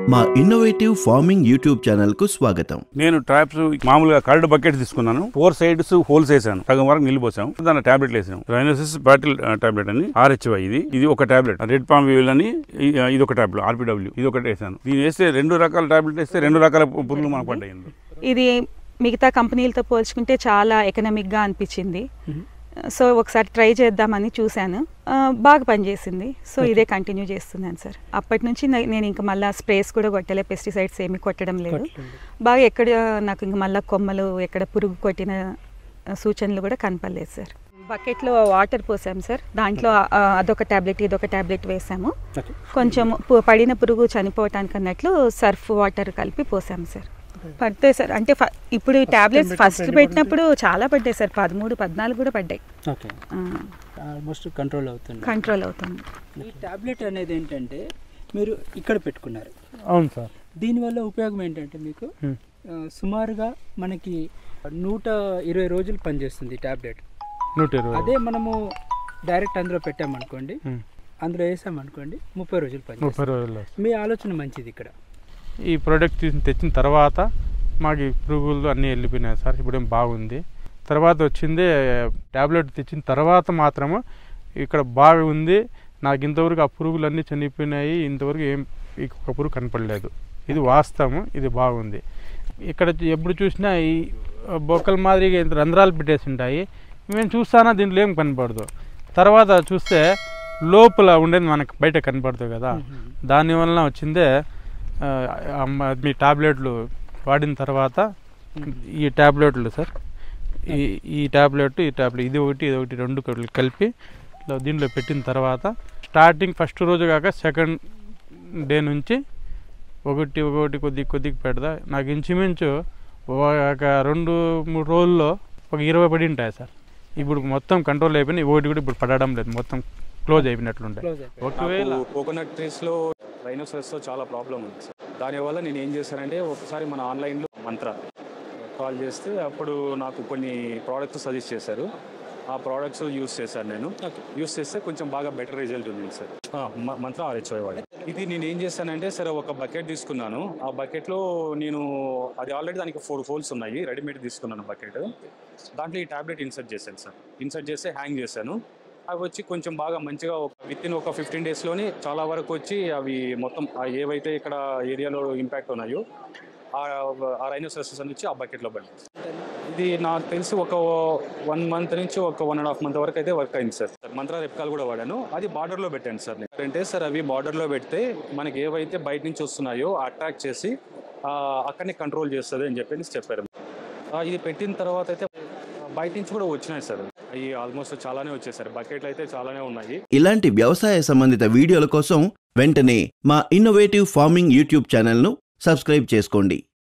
మా innovative farming YouTube channel కు స్వాగతం. నేను ట్రాప్స్ మామూలుగా కర్డ్ బకెట్స్ తీసుకున్నాను. 4 సైడ్స్ హోల్స్ వేసాను, సగం వరకు నీళ్ళు పోసాం, దాని టాబ్లెట్ వేసాం. రైనోసిస్ బాటిల్ టాబ్లెట్ అని RHY ఇది ఒక టాబ్లెట్, రెడ్ పామ్ వీల్ అని ఇది ఒక టాబ్లెట్, RPW ఇది ఒకటి వేసాను. దీన్ని వేస్తే 2 రకాల టాబ్లెట్ వేస్తే 2 రకాల పురుగులు మనకు పడ్డాయి. ఇది మిగతా కంపెనీలతో పోల్చుకుంటే చాలా ఎకనామిక్గా అనిపించింది. సో ఒకసారి ట్రై చేద్దామని చూశాను, బాగా పనిచేసింది. సో ఇదే కంటిన్యూ చేస్తున్నాను సార్. అప్పటి నుంచి నేను ఇంకా మళ్ళీ స్ప్రేస్ కూడా కొట్టలే, పెస్టిసైడ్స్ ఏమీ కొట్టడం లేదు. బాగా ఎక్కడ నాకు ఇంక మళ్ళీ కొమ్మలు ఎక్కడ పురుగు కొట్టిన సూచనలు కూడా కనపడలేదు సార్. బకెట్లో వాటర్ పోసాం సార్, దాంట్లో అదొక ట్యాబ్లెట్ ఇదొక ట్యాబ్లెట్ వేసాము. కొంచెం పడిన పురుగు చనిపోవటానికి అన్నట్లు సర్ఫ్ వాటర్ కలిపి పోసాము సార్. పడతాయి సార్, అంటే ఇప్పుడు టాబ్లెట్స్ ఫస్ట్ పెట్టినప్పుడు చాలా పడ్డాయి సార్, 13-14 కూడా పడ్డాయి. ఆల్మోస్ట్ కంట్రోల్ అవుతుంది. ఈ టాబ్లెట్ అనేది ఏంటంటే మీరు ఇక్కడ పెట్టుకున్నారు. అవును సార్. దీనివల్ల ఉపయోగం ఏంటంటే మీకు సుమారుగా మనకి 120 రోజులు పనిచేస్తుంది టాబ్లెట్. 120. అదే మనము డైరెక్ట్ అందులో పెట్టామనుకోండి, అందులో వేసామనుకోండి 30 రోజులు పనిచేస్తుంది. 30 రోజుల్లో. మీ ఆలోచన మంచిది. ఇక్కడ ఈ ప్రోడక్ట్ తెచ్చిన తర్వాత మాకు ఈ పురుగులు అన్నీ వెళ్ళిపోయినాయి సార్. ఇప్పుడేం బాగుంది. తర్వాత వచ్చింది ట్యాబ్లెట్ తెచ్చిన తర్వాత మాత్రము ఇక్కడ బాగా ఉంది. నాకు ఇంతవరకు ఆ పురుగులు అన్నీ చనిపోయినాయి, ఇంతవరకు ఏం ఒక పురుగు కనపడలేదు. ఇది వాస్తవం, ఇది బాగుంది. ఇక్కడ ఎప్పుడు చూసినా ఈ బొక్కల మాదిరిగా ఇంత రంధ్రాలు పెట్టేసి ఉంటాయి. మేము చూస్తానా దీంట్లో ఏం కనపడదు. తర్వాత చూస్తే లోపల ఉండేది మనకు బయట కనపడుతుంది కదా, దానివల్ల వచ్చిందే మీ టాబ్లెట్లు వాడిన తర్వాత ఈ టాబ్లెట్లు సార్, ఈ టాబ్లెట్ ఇది ఒకటి 2 కలిపి దీంట్లో పెట్టిన తర్వాత స్టార్టింగ్ ఫస్ట్ రోజు కాక సెకండ్ డే నుంచి ఒకటి కొద్దిగా పెడతా. నాకు ఇంచుమించు ఒక 2-3 రోజుల్లో ఒక 20 పడి ఉంటాయి సార్. ఇప్పుడు మొత్తం కంట్రోల్ అయిపోయినాయి. ఒకటి కూడా ఇప్పుడు పడడం లేదు, మొత్తం క్లోజ్ అయిపోయినట్లుంటాయి. ఒకవేళ కోకోనట్ ట్రీస్లో రైనోసరస్తో చాలా ప్రాబ్లం ఉంది సార్. దానివల్ల నేను ఏం చేశానంటే ఒకసారి మన ఆన్లైన్లో మంత్ర కాల్ చేస్తే అప్పుడు నాకు కొన్ని ప్రోడక్ట్స్ సజెస్ట్ చేశారు. ఆ ప్రోడక్ట్స్ యూస్ చేశాను. నేను యూస్ చేస్తే కొంచెం బాగా బెటర్ రిజల్ట్ ఉంది సార్. మంత్ర RHY వాడి ఇది నేను ఏం చేశానంటే సరే ఒక బకెట్ తీసుకున్నాను. ఆ బకెట్లో నేను అది ఆల్రెడీ దానికి 4 హోల్స్ ఉన్నాయి, రెడీమేడ్ తీసుకున్నాను బకెట్. దాంట్లో ఈ టాబ్లెట్ ఇన్సర్ట్ చేశాను సార్. ఇన్సర్ట్ చేసి హ్యాంగ్ చేశాను. అవి వచ్చి కొంచెం బాగా మంచిగా వితిన్ ఒక 15 డేస్లోనే చాలా వరకు వచ్చి అవి మొత్తం ఏవైతే ఇక్కడ ఏరియాలో ఇంపాక్ట్ ఉన్నాయో ఆ రైనోసరస్ అని వచ్చి ఆ బకెట్లో పడింది. ఇది నాకు తెలిసి ఒక 1 మంత్ నుంచి ఒక 1.5 మంత్ వరకు అయితే వర్క్ అయింది సార్. మంత్ర రెప్కాల్ కూడా వాడాను, అది బార్డర్లో పెట్టాను సార్. అంటే సార్ అవి బార్డర్లో పెడితే మనకి ఏవైతే బయట నుంచి వస్తున్నాయో అట్రాక్ట్ చేసి అక్కడనే కంట్రోల్ చేస్తుంది అని చెప్పారు. ఇది పెట్టిన తర్వాత అయితే బయట నుంచి కూడా వచ్చినాయి సార్. అవి ఆల్మోస్ట్ చాలానే వచ్చాయి సార్. బకెట్లు అయితే చాలానే ఉన్నాయి. ఇలాంటి వ్యవసాయ సంబంధిత వీడియోల కోసం వెంటనే మా ఇన్నోవేటివ్ ఫార్మింగ్ యూట్యూబ్ ఛానల్ను సబ్స్క్రైబ్ చేసుకోండి.